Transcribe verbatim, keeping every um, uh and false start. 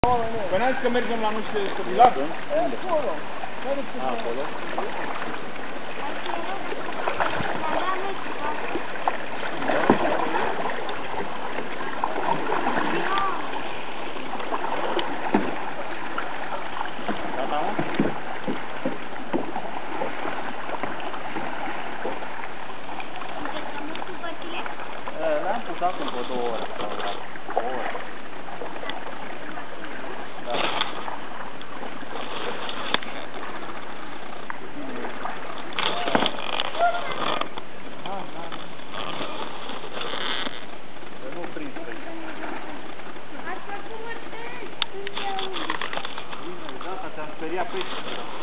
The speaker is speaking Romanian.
Păi n-am zis că mergem la nu știu ce bilat? Acolo. Acolo. Gata, mă? Le-am pus acum vreo două ore sau o oră. Da. Nu prins pe aici. Gata, te-am speriat pe aici.